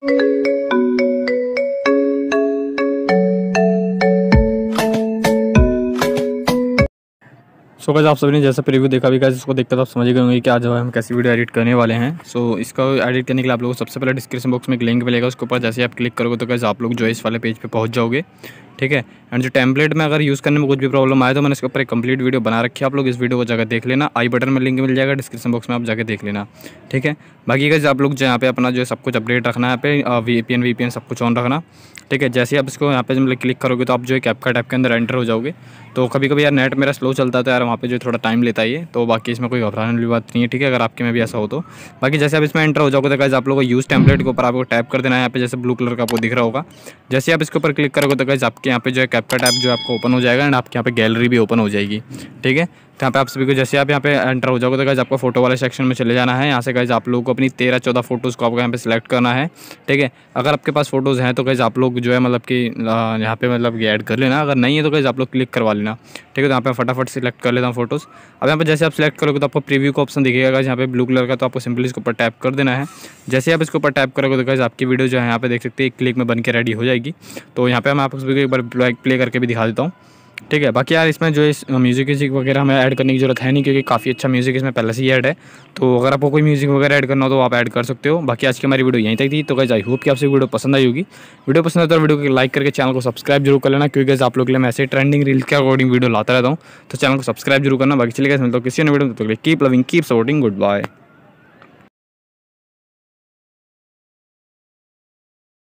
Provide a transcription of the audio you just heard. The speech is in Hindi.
सो गाइस आप सभी ने जैसा प्रीव्यू देखा भी गाइस, इसको देखकर आप समझ गए होंगे कि आज जो है हम कैसी वीडियो एडिट करने वाले हैं। सो इसका एडिट करने के लिए आप लोगों को सबसे पहले डिस्क्रिप्शन बॉक्स में एक लिंक मिलेगा, उसके ऊपर जैसे आप क्लिक करोगे तो गाइस आप लोग जो है इस वाले पेज पे पहुंच जाओगे। ठीक है। एंड जो टेम्पलेट में अगर यूज़ करने में कुछ भी प्रॉब्लम आए तो मैंने इसके ऊपर एक कंप्लीट वीडियो बना रखी है, आप लोग इस वीडियो को जाकर देख लेना। आई बटन में लिंक मिल जाएगा, डिस्क्रिप्शन बॉक्स में आप जाकर देख लेना। ठीक है। बाकी गाइस आप लोग जो यहाँ पे अपना जो है सब कुछ अपडेट रखना है, यहाँ पे VPN सब कुछ ऑन रखना। ठीक है। जैसे आप इसको यहाँ पे मतलब क्लिक करोगे तो आप जो है कैपकट ऐप के अंदर एंटर हो जाओगे। तो कभी कभी यार नेट मेरा स्लो चलता है तो यार वहाँ पे जो थोड़ा टाइम लेता है ये, तो बाकी इसमें कोई घबराने वाली बात नहीं है। ठीक है। अगर आपके में भी ऐसा हो तो बाकी जैसे आप इसमें एंटर हो जाओगे तो गाइस आप लोगों को यूज़ टेम्पलेट के ऊपर आपको टैप कर देना है। यहाँ पे जैसे ब्लू कलर का आपको दिख रहा होगा, जैसे आप इसके ऊपर क्लिक करोगे तो गाइस आपके यहाँ पे जो है कैपकट ऐप जो आपको ओपन हो जाएगा एंड आपके यहाँ पे गैलरी भी ओपन हो जाएगी। ठीक है। तो यहाँ पे आप सभी को जैसे आप यहाँ पे एंटर हो जाओगे तो गाइस आपको फोटो वाले सेक्शन में चले जाना है। यहाँ से गाइस आप लोगों को अपनी 13-14 फोटोज़ को आपको यहाँ पे सिलेक्ट करना है। ठीक है। अगर आपके पास फोटोज़ हैं तो गाइस आप लोग जो है मतलब कि यहाँ पे मतलब ऐड कर लेना, अगर नहीं है तो गाइस आप लोग क्लिक करवा लेना। ठीक है। तो यहाँ पे फटाफट सिलेक्ट कर लेता हूँ फोटोज़। अब यहाँ पे जैसे आप सिलेक्ट करोगे तो आपको प्रीव्यू का ऑप्शन दिखेगा गाइस यहाँ पे ब्लू कलर का, तो आपको सिंपली इसके ऊपर टैप कर देना है। जैसे आप इसके ऊपर टैप करोगे तो गाइस आपकी वीडियो जो है यहाँ पे देख सकते हैं एक क्लिक में बन के रेडी हो जाएगी। तो यहाँ पे मैं आपको एक बार प्ले करके भी दिखा देता हूँ। ठीक है। बाकी यार इसमें जो इस म्यूज़िक वगैरह हमें ऐड करने की ज़रूरत है नहीं, क्योंकि काफ़ी अच्छा म्यूज़िक इसमें पहले से ही ऐड है। तो अगर आपको कोई म्यूज़िक वगैरह ऐड करना हो तो आप ऐड कर सकते हो। बाकी आज की हमारी वीडियो यहीं तक थी। तो गाइस आई होप कि आपसे वीडियो पसंद आई होगी। वीडियो पसंद है तो वीडियो को लाइक करके चैनल को सब्सक्राइब जरूर कर लेना, क्योंकि गाइस आप लोग के लिए मैं ऐसे ट्रेंडिंग रील्स के अकॉर्डिंग वीडियो लाता रहता हूँ। तो चैनल को सब्सक्राइब जरूर करना। बाकी चलिए गाइस मिलता हूं किसी अन्य वीडियो में, तो keep loving keep supporting, good bye.